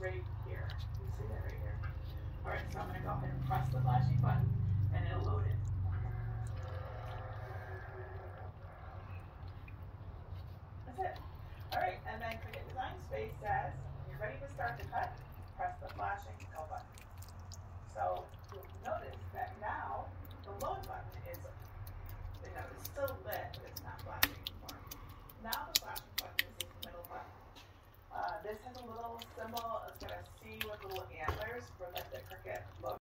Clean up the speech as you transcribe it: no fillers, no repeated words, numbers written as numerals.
right here. You see that right here? Alright, so I'm going to go ahead and press the flashing button and it'll load it. That's it. Alright, and then Cricut Design Space says, when you're ready to start the cut, press the flashing go button. So you'll notice that now the load button is, it's still lit, but it's not flashing anymore. Now the flashing button is this middle button. This has a little symbol, it's got a C with little antlers for like the Cricut logo.